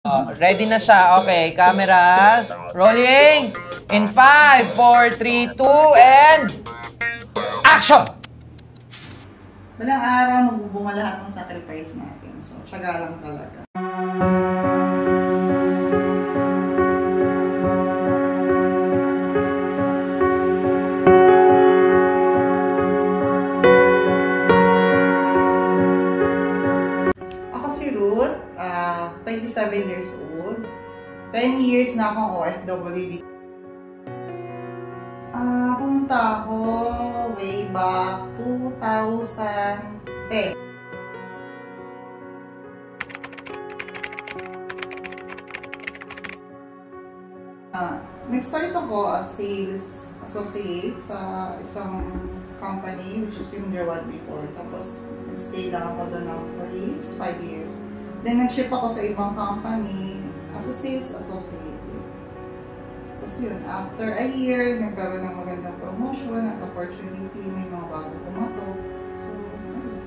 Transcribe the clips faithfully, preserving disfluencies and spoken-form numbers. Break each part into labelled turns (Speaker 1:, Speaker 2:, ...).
Speaker 1: Oh, ready na siya. Okay, cameras. Rolling. In five, four, three, two, and... action!
Speaker 2: Walang araw magbubunga lahat ng sacrifice natin. So, tiyaga lang talaga. Ako si Ruth, uh, twenty-seven years old. ten years na akong O F W dito. Uh, punta ako way back two thousand ten. Uh, Nag-start ako as sales associate sa isang company which is yung Jawad before. Tapos nag-stay lang ako doon ng four years, five years. Then nag-ship ako sa ibang company as a sales associate. Tapos yun, after a year, nagkaroon ng magandang promotion, at opportunity, may mga bago pumatok. So, ayun.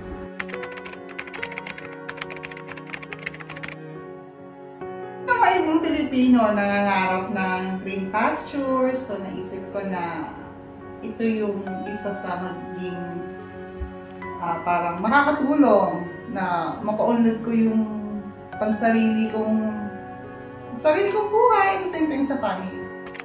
Speaker 2: Mga ibang Pilipino nangangarap ng green pastures, so naisip ko na ito yung isa sa magiging uh, parang makakatulong na mapaunlad ko yung pansarili kong sarili kong buhay at the same time sa family.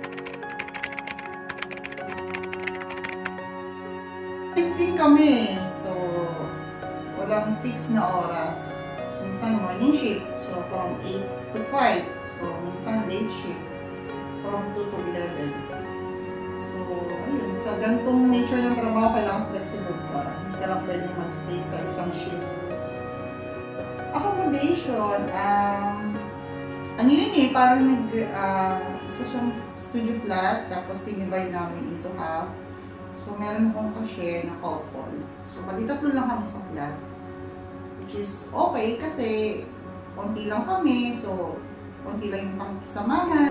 Speaker 2: Din kami, so walang fix na oras. Minsan morning shift, so from eight to five. So minsan late shift, from two to eleven. So ayun, sa ganitong nature ng trabaho, kailangan flexible ka. Hindi ka lang pwedeng mag-stay sa isang shift. Accommodation, um, ano yun eh, parang nag, uh, isa siyang studio flat, tapos tinivide namin into half. So, meron akong ka-share na couple. So, bali tatlo lang kami sa flat. Which is okay kasi konti lang kami, so konti lang yung pangsamahan.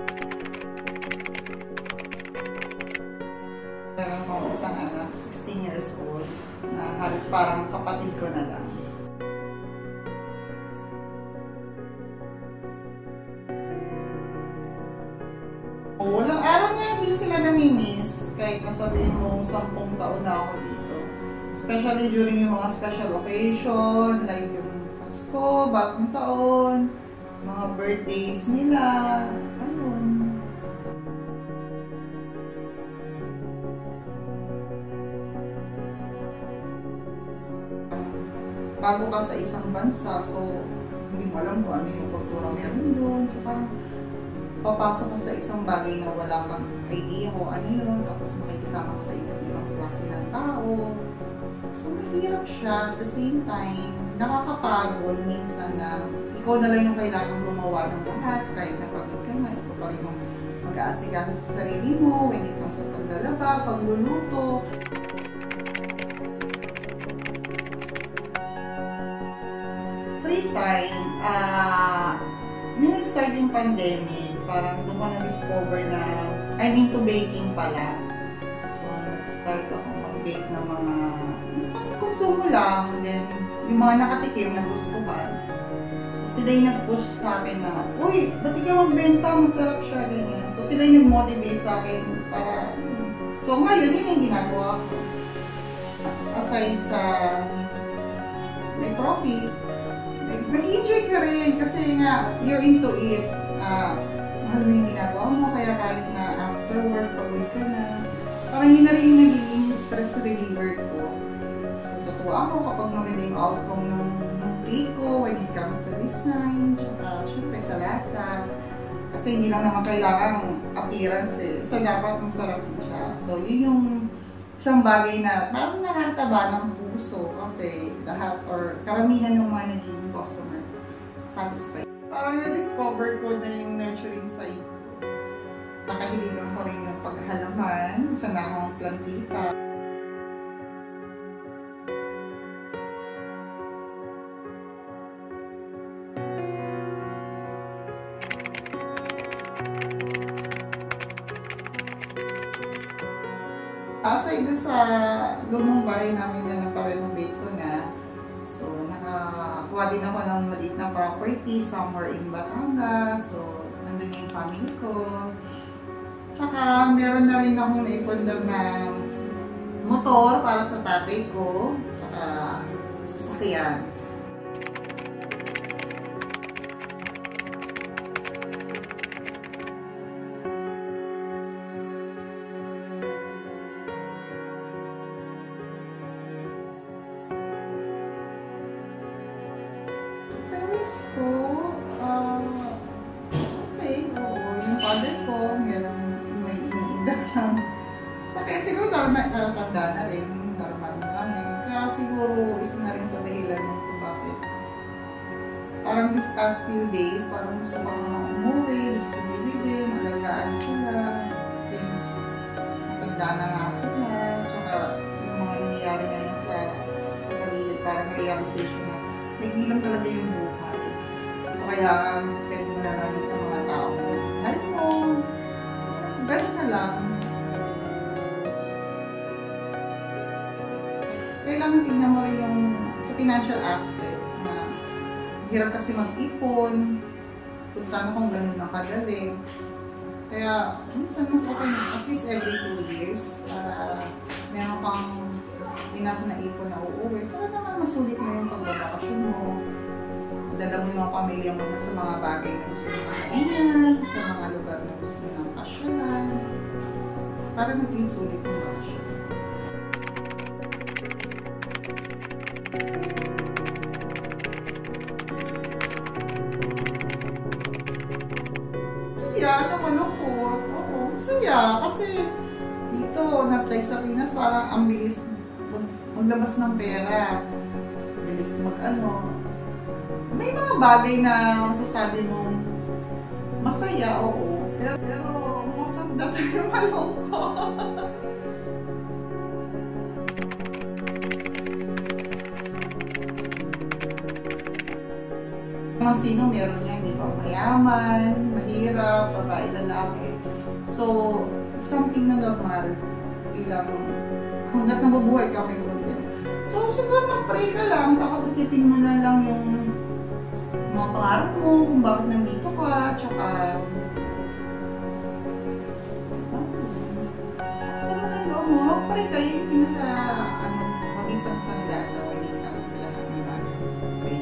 Speaker 2: Meron akong isang anak, sixteen years old, na halos parang kapatid ko na lang. Walang araw na hindi sila namimiss kahit nasabihin mo sampung taon na ako dito. Especially during yung mga special occasion, like yung Pasko, Bagong Taon, mga birthdays nila, ayun. Bago ka sa isang bansa, so hindi mo alam kung ano yung kultura meron doon. So parang papasok ka sa isang bagay na wala kang idea kung ano yun, tapos makikisama ka sa iba't ibang klase ng tao. So, mahirap siya. At the same time, nakakapagod minsan na ikaw na lang yung kailangan gumawa ng lahat, kahit napagod ka na, ikaw pa rin yung mag-aasikaso sa sarili mo, when it comes sa paglalaba, pagluluto. Free time, ah, uh, yung nag-start yung pandemic, parang doon ko na-discover na I'm into baking pala. So, nag-start ako mag-bake ng mga konsumo lang, then yung mga nakatikim na gusto ba. So, sila yung nag-push sa akin na, uy, ba't ikaw magbenta? Masarap siya, ganyan. So, sila yung nag-motivate sa akin para, so ngayon, yun yung ginagawa ko. Aside sa may profit, nag-enjoy ka rin kasi nga, you're into it. Uh, mahal mo yung ginagawa mo, kaya kahit na after work, pagod ka na. Parang yun na rin yung naging stress reliever ko. So, totoo ako kapag maganda yung outcome ng, ng play ko when it comes to design, tsaka syempre sa lasa. Kasi hindi lang naman kailangan appearance eh. So, dapat masarap din siya. So, yun yung isang bagay na parang nakakataba ng puso kasi lahat or karamihan ng mga naging customer satisfied. Parang na-discover ko na yung nurturing side ko. Nakahiligan ko rin yung paghalaman, isa na akong plantita. Aside dun sa lumang bahay namin na naparenovate ko na, so nakakuha din ako ng maliit na property somewhere in Batangas. So, nandun yung family ko. Tsaka, meron na rin akong naipundar na motor para sa tatay ko. Tsaka, sasakyan. Parents ko, uh, okay, oo. Yung father ko, meron may iniindak lang. Sakit, siguro normal, natatanda na rin, normal na lang. Kaya siguro, isa na rin sa dahilan kung bakit. Parang this past few days, parang gusto ko na umuwi, gusto ko bibigay, malagaan sila. Since matanda na nga sila, tsaka yung mga nangyayari ngayon sa, sa paligid, parang realization na may bilang talaga yung buhay. So kaya, spend mo na lang sa mga tao. Alam mo, gano'n na lang. Kailangan tignan mo rin yung sa financial aspect na hirap kasi mag-ipon kung sana kung gano'n ang kadali. Kaya, minsan mas okay na at least every two years para meron kang enough na ipon na uuwi. Para naman masulit mo yung pagbabakasyon mo. Dala mo yung mga pamilya mo sa mga bagay na gusto mo kainan, sa mga lugar na gusto mo ng pasyonan. Para maging sulit yung bakasyon. Masaya naman ako. Oo, masaya. Kasi dito, not like sa Pinas, parang ang bilis mag maglabas ng pera. Bilis mag-ano. May mga bagay na masasabi mong masaya, oo. Pero, pero most of the time, malungkot. Mga sino meron yan, di ba? Mayaman, mahirap, babae, lalaki. So, it's something na normal bilang hanggat nabubuhay ka may gawin. So, siguro mag-pray ka lang, tapos isipin mo na lang yung mga pangarap mo, kung bakit nandito ka, tsaka sa mga loob mo, mag-pray ka, yung pinaka, ano, mabisang sandal na wali ka sila ng mga pray.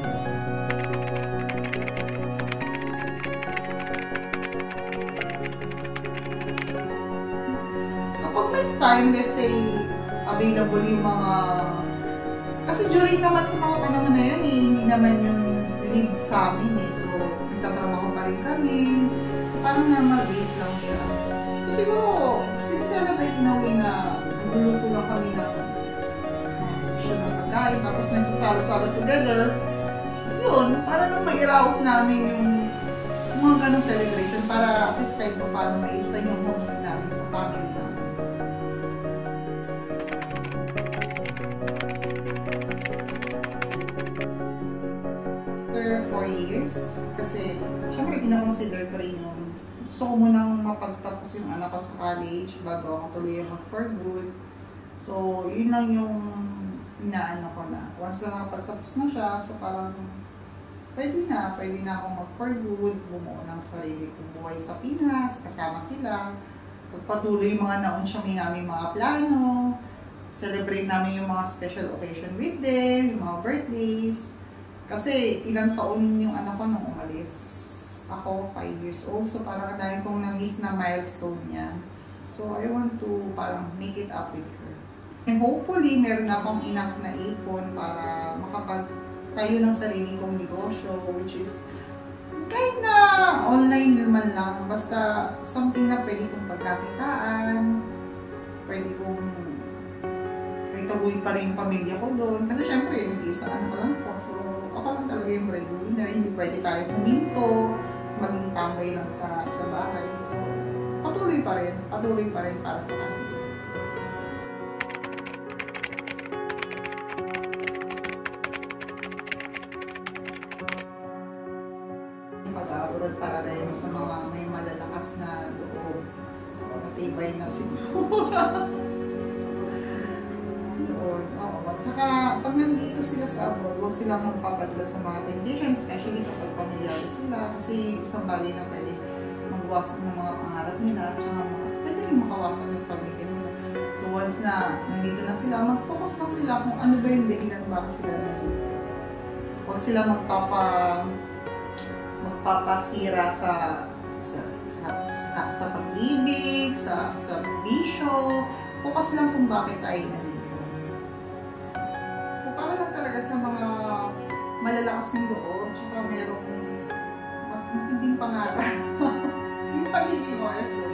Speaker 2: Kapag may time, let's say, available yung mga... Kasi during naman sa mga panahon na yun, eh, hindi naman yung leave sa amin eh. So, nagtatrabaho pa rin kami. So, parang normal days lang yun. So, siguro, sineselebrate na way na nagluluto lang kami ng mga special na pagkain. Tapos, nagsasalo-salo together. Yun, para nang ma-arouse namin yung mga ganong celebration para at least kahit pa paano maiibsan yung homesick namin sa family namin. Four years kasi syempre gina-consider ko rin yung gusto ko munang mapagtapos yung anak ko sa college bago ako tuloy mag for good. So yun lang yung inaano ko na once na nakapagtapos na siya, so parang pwede na, pwede na akong mag for good, bumuo ng sarili kong buhay sa Pinas, kasama sila, pagpatuloy yung mga naunsyami namin mga plano, celebrate namin yung mga special occasion with them, yung mga birthdays. Kasi ilang taon yung anak ko nung umalis. Ako, five years old. So parang ang dami kong na-miss na milestone niya. So I want to parang make it up with her. And hopefully, meron akong enough na ipon para makapagtayo ng sarili kong negosyo, which is kahit na online naman lang, basta something na pwede kong pagkakitaan, pwede kong taguin pa rin yung pamilya ko doon. Kasi syempre, nag-iisa anak lang po. So, ako lang talaga yung breadwinner. Hindi pwede tayo puminto, maging tambay lang sa, sa bahay. So, patuloy pa rin. Patuloy pa rin para sa kanila. Yung pag-aurod para rin sa mga may malalakas na loob. Matibay na siguro. Oo, Tsaka, pag nandito sila sa abroad, huwag silang magpapadala sa mga temptation, especially kapag pamilyado sila. Kasi isang bagay na pwede magwasak ng mga pangarap nila, tsaka pwede rin makawasak ng pamilya nila. So, once na nandito na sila, mag-focus lang sila kung ano ba yung dahilan bakit sila nandito. Huwag sila magpapa, magpapasira sa sa, sa, sa, sa pag-ibig, sa, sa bisyo. Focus lang kung bakit tayo nandito. So, para lang talaga sa mga malalakas ng loob, tsaka merong matinding pangarap yung pagiging O F W.